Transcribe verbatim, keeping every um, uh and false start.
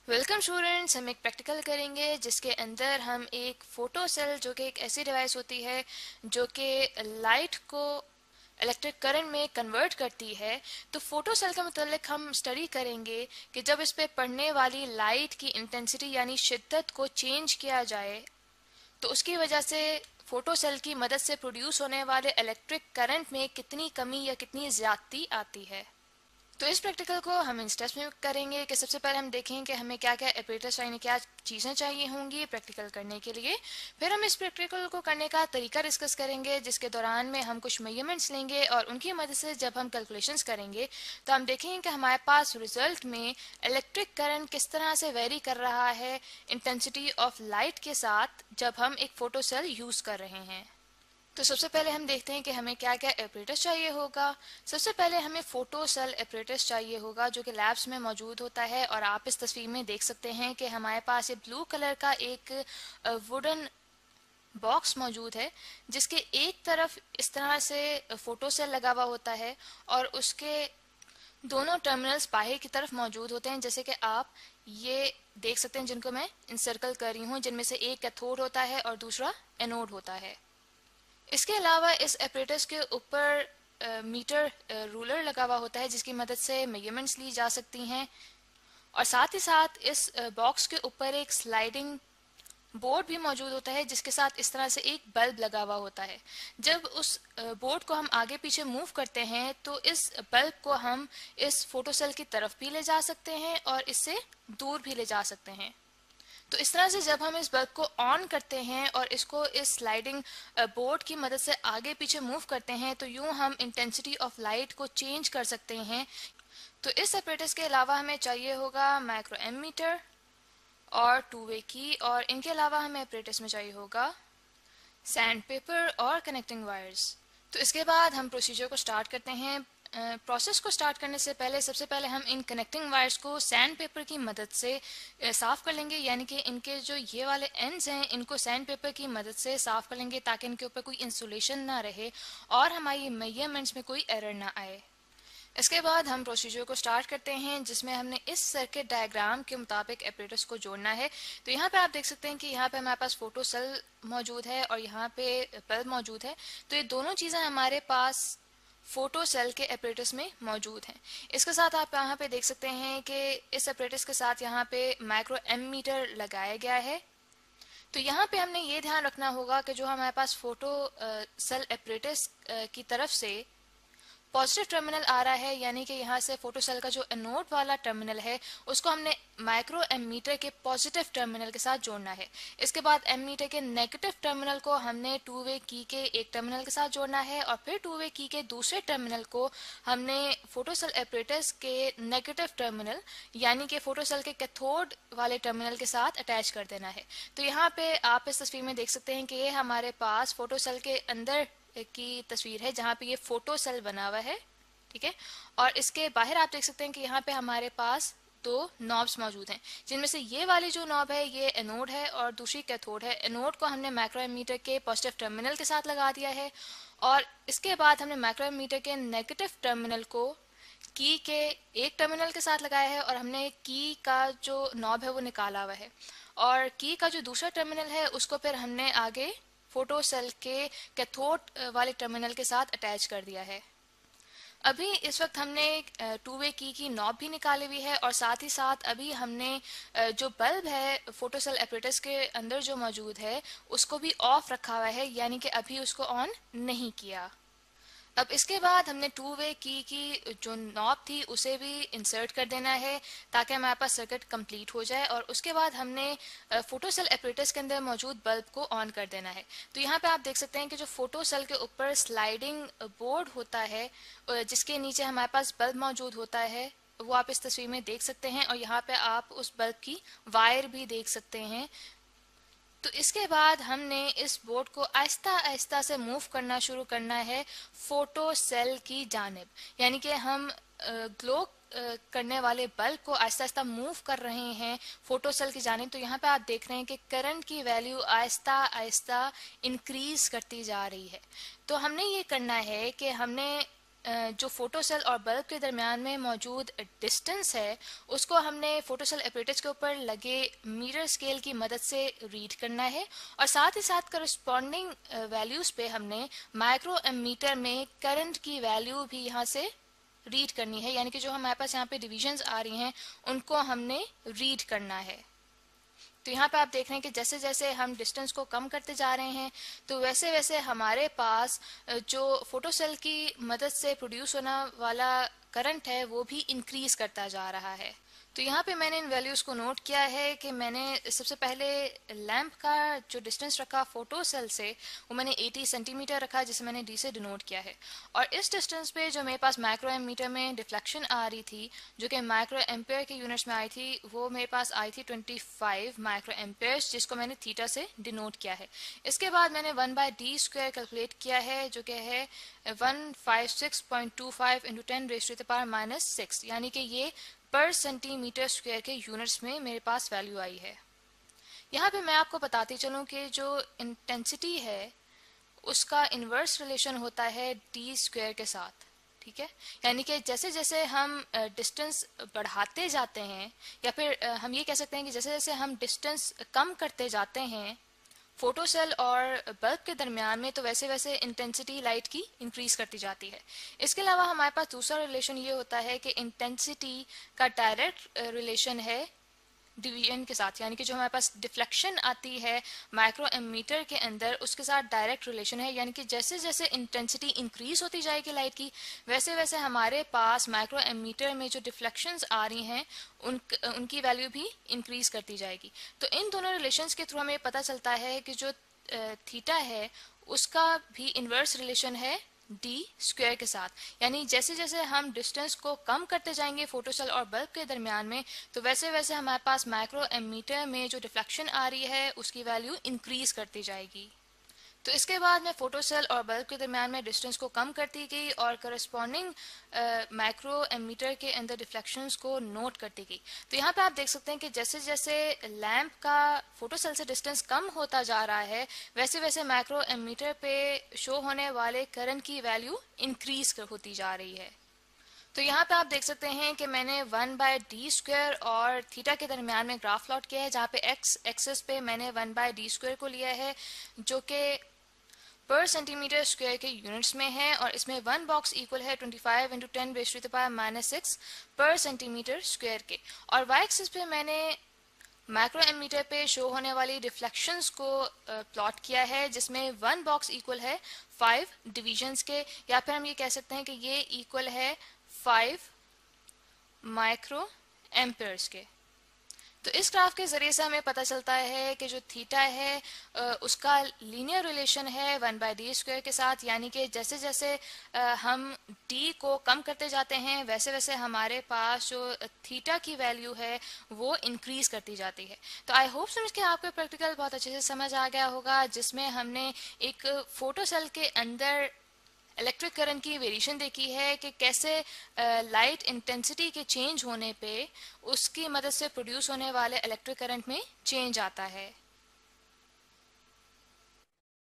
Welcome students, हम एक practical करेंगे जिसके अंदर हम एक फोटो सेल जो कि एक ऐसी डिवाइस होती है जो कि लाइट को इलेक्ट्रिक करंट में कन्वर्ट करती है। तो फोटो सेल के मतलब हम स्टडी करेंगे कि जब इस पे पड़ने वाली लाइट की इंटेंसिटी यानी शिद्दत को चेंज किया जाए तो उसकी वजह से फोटो सेल की मदद से प्रोड्यूस होने वाले इलेक्ट्रिक करंट में कितनी कमी या कितनी ज्यादती आती है। तो इस प्रैक्टिकल को हम इन स्टेप्स में करेंगे कि सबसे पहले हम देखें कि हमें क्या क्या ऑपरेटर्स यानी क्या चीज़ें चाहिए होंगी प्रैक्टिकल करने के लिए। फिर हम इस प्रैक्टिकल को करने का तरीका डिस्कस करेंगे जिसके दौरान में हम कुछ मेजरमेंट्स लेंगे और उनकी मदद से जब हम कैलकुलेशंस करेंगे तो हम देखेंगे कि हमारे पास रिजल्ट में इलेक्ट्रिक करंट किस तरह से वेरी कर रहा है इंटेंसिटी ऑफ लाइट के साथ जब हम एक फोटो सेल यूज़ कर रहे हैं। तो सबसे पहले हम देखते हैं कि हमें क्या क्या ऑपरेटर्स चाहिए होगा। सबसे पहले हमें फोटो सेल ऑपरेटर्स चाहिए होगा जो कि लैब्स में मौजूद होता है और आप इस तस्वीर में देख सकते हैं कि हमारे पास ये ब्लू कलर का एक वुडन बॉक्स मौजूद है जिसके एक तरफ इस तरह से फोटो सेल लगा हुआ होता है और उसके दोनों टर्मिनल्स बाहर की तरफ मौजूद होते हैं, जैसे कि आप ये देख सकते हैं जिनको मैं इंसर्कल कर रही हूँ, जिनमें से एक कैथोड होता है और दूसरा एनोड होता है। इसके अलावा इस ऑपरेटर्स के ऊपर मीटर रूलर लगा हुआ होता है जिसकी मदद से मेजरमेंट्स ली जा सकती हैं और साथ ही साथ इस बॉक्स के ऊपर एक स्लाइडिंग बोर्ड भी मौजूद होता है जिसके साथ इस तरह से एक बल्ब लगा हुआ होता है। जब उस बोर्ड को हम आगे पीछे मूव करते हैं तो इस बल्ब को हम इस फोटो सेल की तरफ भी ले जा सकते हैं और इससे दूर भी ले जा सकते हैं। तो इस तरह से जब हम इस बल्ब को ऑन करते हैं और इसको इस स्लाइडिंग बोर्ड की मदद से आगे पीछे मूव करते हैं तो यूं हम इंटेंसिटी ऑफ लाइट को चेंज कर सकते हैं। तो इस ऑपरेटर्स के अलावा हमें चाहिए होगा माइक्रो एमीटर और टू वे की, और इनके अलावा हमें ऑपरेटर्स में चाहिए होगा सैंड पेपर और कनेक्टिंग वायर्स। तो इसके बाद हम प्रोसीजर को स्टार्ट करते हैं। प्रोसेस uh, को स्टार्ट करने से पहले सबसे पहले हम इन कनेक्टिंग वायर्स को सैंड पेपर की मदद से uh, साफ़ कर लेंगे, यानी कि इनके जो ये वाले एंड्स हैं इनको सैंड पेपर की मदद से साफ़ कर लेंगे ताकि इनके ऊपर कोई इंसुलेशन ना रहे और हमारी मेजरमेंट्स में कोई एरर ना आए। इसके बाद हम प्रोसीजर को स्टार्ट करते हैं जिसमें हमने इस सर्किट डायग्राम के मुताबिक ऑपरेटर्स को जोड़ना है। तो यहाँ पे आप देख सकते हैं कि यहाँ पे हमारे पास फोटो सेल मौजूद है और यहाँ पे बल्ब मौजूद है। तो ये दोनों चीज़ें हमारे पास फोटो सेल के ऑपरेटर्स में मौजूद हैं। इसके साथ आप यहाँ पे देख सकते हैं कि इस ऑपरेटर्स के साथ यहाँ पे माइक्रो एमीटर लगाया गया है। तो यहाँ पे हमने ये ध्यान रखना होगा कि जो हमारे पास फोटो सेल ऑपरेटर्स की तरफ से पॉजिटिव टर्मिनल आ रहा है, यानी कि यहाँ से फोटो सेल का जो एनोड वाला टर्मिनल है उसको हमने माइक्रो एमीटर के पॉजिटिव टर्मिनल के साथ जोड़ना है। इसके बाद एमीटर के नेगेटिव टर्मिनल को हमने टू वे की के एक टर्मिनल के साथ जोड़ना है और फिर टू वे की के दूसरे टर्मिनल को हमने फोटो सेल ऑपरेटर्स के नेगेटिव टर्मिनल यानी कि फोटो सेल के कैथोड वाले टर्मिनल के साथ अटैच कर देना है। तो यहाँ पे आप इस तस्वीर में देख सकते हैं कि ये हमारे पास फोटो सेल के अंदर की तस्वीर है जहाँ पे ये फोटो सेल बना हुआ है, ठीक है। और इसके बाहर आप देख सकते हैं कि यहाँ पे हमारे पास दो नॉब्स मौजूद हैं, जिनमें से ये वाली जो नॉब है ये एनोड है और दूसरी कैथोड है। एनोड को हमने माइक्रोमीटर के पॉजिटिव टर्मिनल के साथ लगा दिया है और इसके बाद हमने माइक्रोमीटर के नेगेटिव टर्मिनल को की के एक टर्मिनल के साथ लगाया है और हमने की का जो नॉब है वो निकाला हुआ है और की का जो दूसरा टर्मिनल है उसको फिर हमने आगे फोटो सेल के कैथोड वाले टर्मिनल के साथ अटैच कर दिया है। अभी इस वक्त हमने टू वे की की नॉब भी निकाली हुई है और साथ ही साथ अभी हमने जो बल्ब है फोटो सेल ऑपरेटर्स के अंदर जो मौजूद है उसको भी ऑफ रखा हुआ है, यानी कि अभी उसको ऑन नहीं किया। अब इसके बाद हमने टू वे की की जो नॉब थी उसे भी इंसर्ट कर देना है ताकि हमारे पास सर्किट कंप्लीट हो जाए और उसके बाद हमने फोटो सेल ऑपरेटर्स के अंदर मौजूद बल्ब को ऑन कर देना है। तो यहाँ पे आप देख सकते हैं कि जो फोटो सेल के ऊपर स्लाइडिंग बोर्ड होता है जिसके नीचे हमारे पास बल्ब मौजूद होता है वो आप इस तस्वीर में देख सकते हैं और यहाँ पे आप उस बल्ब की वायर भी देख सकते हैं। तो इसके बाद हमने इस बोर्ड को आहिस्ता आहिस्ता से मूव करना शुरू करना है फोटो सेल की जानिब, यानी कि हम ग्लो करने वाले बल्ब को आहिस्ता आहिस्ता मूव कर रहे हैं फोटो सेल की जानिब। तो यहाँ पे आप देख रहे हैं कि करंट की वैल्यू आहिस्ता आहिस्ता इंक्रीज करती जा रही है। तो हमने ये करना है कि हमने जो फोटो सेल और बल्ब के दरमियान में मौजूद डिस्टेंस है उसको हमने फोटो सेल ऑपरेटर्स के ऊपर लगे मीटर स्केल की मदद से रीड करना है और साथ ही साथ करस्पॉन्डिंग वैल्यूज़ पे हमने माइक्रो एमीटर में करंट की वैल्यू भी यहाँ से रीड करनी है, यानी कि जो हमारे पास यहाँ पे डिविजन्स आ रही हैं उनको हमने रीड करना है। तो यहाँ पे आप देख रहे हैं कि जैसे जैसे हम डिस्टेंस को कम करते जा रहे हैं तो वैसे वैसे हमारे पास जो फोटो सेल की मदद से प्रोड्यूस होने वाला करंट है वो भी इंक्रीज करता जा रहा है। तो यहाँ पे मैंने इन वैल्यूज़ को नोट किया है कि मैंने सबसे पहले लैंप का जो डिस्टेंस रखा फोटो सेल से वो मैंने अस्सी सेंटीमीटर रखा, जिसे मैंने डी से डिनोट किया है। और इस डिस्टेंस पे जो मेरे पास माइक्रो एमीटर में डिफ्लेक्शन आ रही थी जो कि माइक्रो एम्पेयर के यूनिट्स में आई थी, वो मेरे पास आई थी पच्चीस माइक्रो एम्पेयर्स, जिसको मैंने थीटा से डिनोट किया है। इसके बाद मैंने one by D square calculate किया है जो कि है one five six point two five into ten raise to the power minus six, यानी कि ये पर सेंटीमीटर स्क्वायर के यूनिट्स में मेरे पास वैल्यू आई है। यहाँ पे मैं आपको बताती चलूँ कि जो इंटेंसिटी है उसका इन्वर्स रिलेशन होता है डी स्क्वायर के साथ, ठीक है। यानी कि जैसे जैसे हम डिस्टेंस बढ़ाते जाते हैं या फिर हम ये कह सकते हैं कि जैसे जैसे हम डिस्टेंस कम करते जाते हैं फोटो सेल और बल्ब के दरमियान में, तो वैसे वैसे इंटेंसिटी लाइट की इंक्रीज करती जाती है। इसके अलावा हमारे पास दूसरा रिलेशन ये होता है कि इंटेंसिटी का डायरेक्ट रिलेशन है डिवीजन के साथ, यानी कि जो हमारे पास डिफ्लेक्शन आती है माइक्रो एमीटर के अंदर उसके साथ डायरेक्ट रिलेशन है। यानी कि जैसे जैसे इंटेंसिटी इंक्रीज होती जाएगी लाइट की वैसे वैसे हमारे पास माइक्रो एमीटर में जो डिफ्लेक्शंस आ रही हैं उन उनकी वैल्यू भी इंक्रीज करती जाएगी। तो इन दोनों रिलेशंस के थ्रू हमें पता चलता है कि जो थीटा है उसका भी इन्वर्स रिलेशन है डी स्क्वायर के साथ। यानी जैसे जैसे हम डिस्टेंस को कम करते जाएंगे फोटो सेल और बल्ब के दरमियान में तो वैसे वैसे हमारे पास माइक्रो एमीटर में जो डिफ्लेक्शन आ रही है उसकी वैल्यू इंक्रीज करती जाएगी। तो इसके बाद मैं फोटो सेल और बल्ब के दरमियान में डिस्टेंस को कम करती गई और करस्पॉन्डिंग माइक्रो एमीटर के अंदर डिफ्लेक्शंस को नोट करती गई। तो यहाँ पे आप देख सकते हैं कि जैसे जैसे लैंप का फोटो सेल से डिस्टेंस कम होता जा रहा है वैसे वैसे माइक्रो एमीटर पे शो होने वाले करंट की वैल्यू इंक्रीज होती जा रही है। तो यहाँ पे आप देख सकते हैं कि मैंने वन बाय डी स्क्वायर और थीटा के दरमियान में ग्राफ प्लॉट किया है, जहाँ पे एक्स एक्सेस पे मैंने वन बाय डी स्क्वायर को लिया है जो कि पर सेंटीमीटर स्क्वायर के यूनिट्स में है और इसमें वन बॉक्स इक्वल है twenty five into ten raise to the power minus six per centimetre square के। और वाई एक्सिस पे मैंने माइक्रो एमीटर पे शो होने वाली रिफ्लेक्शंस को प्लॉट किया है जिसमें वन बॉक्स इक्वल है फाइव डिविजन्स के, या फिर हम ये कह सकते हैं कि ये इक्वल है फाइव माइक्रो एम्पेयर्स के। तो इस ग्राफ के ज़रिए से हमें पता चलता है कि जो थीटा है उसका लीनियर रिलेशन है वन बाय डी स्क्वायर के साथ, यानी कि जैसे जैसे हम डी को कम करते जाते हैं वैसे वैसे हमारे पास जो थीटा की वैल्यू है वो इंक्रीज करती जाती है। तो आई होप समझ के आपको प्रैक्टिकल बहुत अच्छे से समझ आ गया होगा जिसमें हमने एक फोटो सेल के अंदर इलेक्ट्रिक करंट की वेरिएशन देखी है कि कैसे लाइट इंटेंसिटी के चेंज होने पे उसकी मदद से प्रोड्यूस होने वाले इलेक्ट्रिक करंट में चेंज आता है।